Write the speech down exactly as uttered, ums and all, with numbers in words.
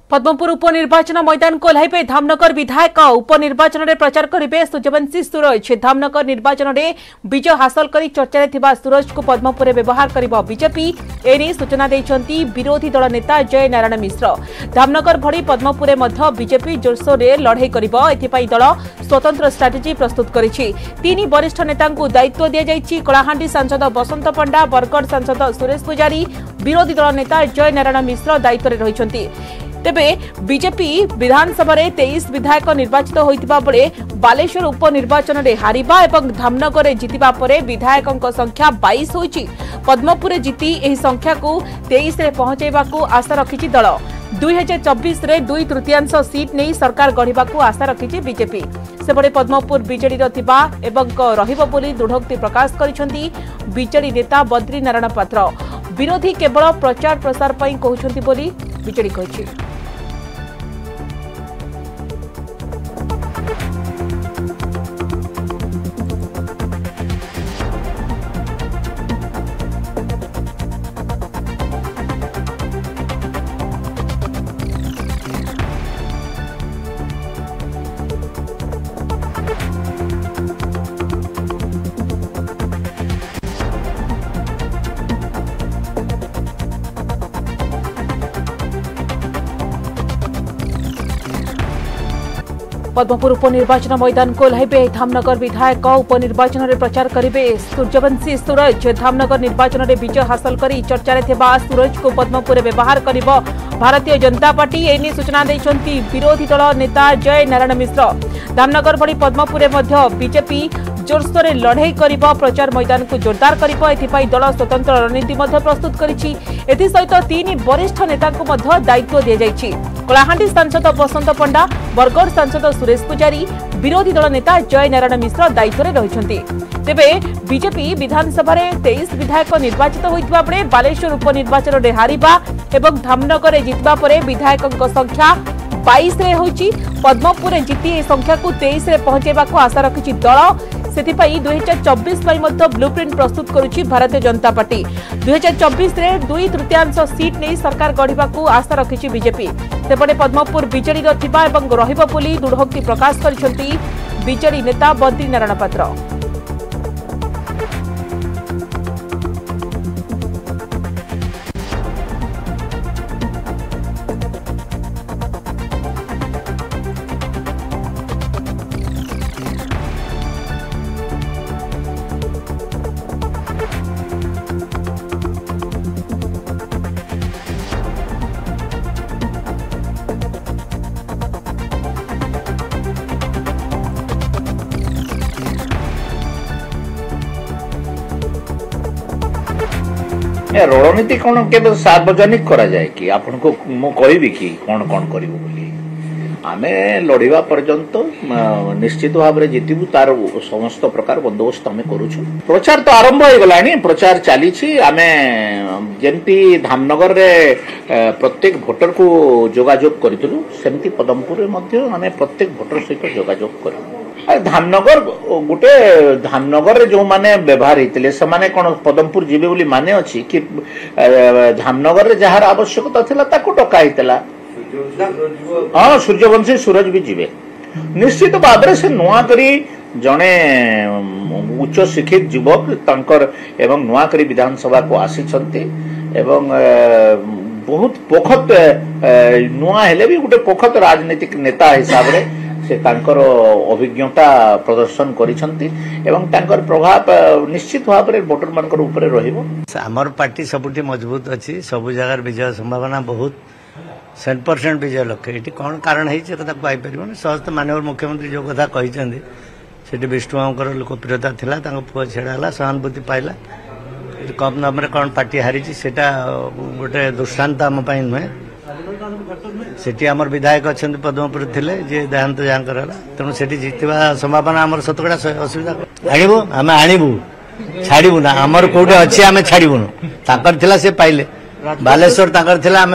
पद्मपुर उपनिर्वाचन मैदान को ओह्लैबे धामनगर विधायक उपनिर्वाचन में प्रचार करेंगे सूर्यवंशी सूरज। धामनगर निर्वाचन में विजय हासिल कर चर्चा में सूरज को पद्मपुर व्यवहार कर बीजेपी एने सूचना देते विरोधी दल नेता जय नारायण मिश्र। धामनगर भली पद्मपुर बीजेपी जोरसोर में लड़े कर दल स्वतंत्र स्ट्राटेजी प्रस्तुत करिछि। तीन वरिष्ठ नेता दायित्व दि जाइछि। कलाहांडी सांसद बसंत पंडा, बरगड़ सांसद सुरेश पुजारी, विरोधी दल नेता जय नारायण मिश्र दायित्व में रहिछन्ति। तेबे बीजेपी विधानसभा तेईस विधायक निर्वाचित होइतिबा बेले बालेश्वर उपनिर्वाचन में हारिबा एवं धामनगर जितिबा परे विधायकों संख्या बाईस होइछि। पद्मपुर जीति एही संख्या को तेईस रे पहुंचाइबाकू आशा रखिछि दल। दुई हजार चौबीस रे दुई तृतीयांश सीट नहीं सरकार गढ़िबाकू आशा रखिछि बीजेपी। सेपटे पद्मपुर बीजेडी रथिबा एवं रहिबो बोली दृढ़ोक्ति प्रकाश करिसेंति बीजेडी नेता बद्री नारायण पात्र। विरोधी केवल प्रचार प्रसार पई कहउछंती बोली बीजेडी कहिछि। पद्मपुर उपनिर्वाचन मैदान को ओह्लैबे धामनगर विधायक उपनिर्वाचन में प्रचार करेंगे सूर्यवंशी सूरज। धामनगर निर्वाचन में विजय हासिल कर चर्चा में सूरज को पद्मपुर व्यवहार कर भारतीय जनता पार्टी एने सूचना देते विरोधी दल नेता जय नारायण मिश्र। धामनगर भली पद्मपुर बीजेपी जोरसोर लड़े कर प्रचार मैदान को जोरदार कर दल स्वतंत्र रणनीति प्रस्तुत करिछि। एसहित तीन वरिष्ठ नेता दायित्व दि जाइछि। कलाहांडी सांसद बसंत पंडा, बरगड़ सांसद सुरेश पुजारी, विरोधी दल नेता जय नारायण मिश्र दायित्व में रहिछन्ति। तेबे बीजेपी विधानसभा तेईस विधायक निर्वाचित होइतिबा बेले बालेश्वर उपनिर्वाचन में हारिबा एवं धामनगर जितबा परे विधायकों संख्या बाईस रे होइछि। पद्मपुर जीति ए संख्या को तेईस रे पहुंचाइबाकू आशा रखिछि दल। सेथिपाई दुई हजार चौबीस ब्लूप्रिंट प्रस्तुत करुछि भारतीय जनता पार्टी। दुई हजार चौबीस रे दुई तृतीयांश सीट नहीं सरकार गढ़िबाकू आशा रखिछि बीजेपी। सेपटे पद्मपुर बीजेडी रथिबा एवं रहिबो बोली दृढ़ोक्ति प्रकाश करिसेंति बीजेडी नेता बद्री नारायण पात्र। रणनीति कौन के सार्वजनिक करा जाए कि आपन को मु कहबी कि कौन कौन करिवो बोली आमे लड़िबा पर्यंत निश्चित भाव में जितबू तार समस्त प्रकार बंदोबस्त आम करूछु। प्रचार तो आरंभ हो गलानी, प्रचार चली आमे जेमती धामनगर रे प्रत्येक भोटर को जोगाजोग करितलु सेमती पदमपुर मध्ये आमे प्रत्येक भोटर सहित जोगाजोग करू। धामनगर गोटे धामनगर जो माने व्यवहार होते से माने कौन पदमपुर जीवे बोली माने अच्छी कि धामनगर जहार आवश्यकता थिला ताको डका हितला। हाँ, सूर्यवंशी सूरज भी जीवे निश्चित भाव से नुआ करी जड़े उच्च शिक्षित युवक तांकर एवं नुआ करी विधानसभा को आसीछन्ति एवं बहुत पोखत नुआ हेले भी गोटे पोखत राजनीतिक नेता हिसाब रे से तांकर अभिज्ञता प्रदर्शन करिसंती एवं तांकर प्रभाव निश्चित भाव में वोटर मानकर ऊपर रहिबो। हमर पार्टी सबुठी मजबूत अछि, सब जगह विजय संभावना बहुत सेंट परसेंट विजय लक्ष्य। ये कौन कारण है पाई पार सहज माननीय मुख्यमंत्री जो कथा कहते से विष्णुबाबूर लोकप्रियता थिला पुआ छेड़ा सहानुभूति पाइला कम नंबर कौन पार्टी हारी गोटे दुष्टांत आम नुहे। सेठी आमर विधायक अच्छा पद्मपुर थिले जे देहांत जहाँकर तेणु से जितवा संभावना आमर शतकड़ा असुविधा आणबू आम आणबू छाड़बू ना आमर कौटे अच्छे आम छाड़बून ताकर थिला से पाइले बालेश्वर ताकर थिला।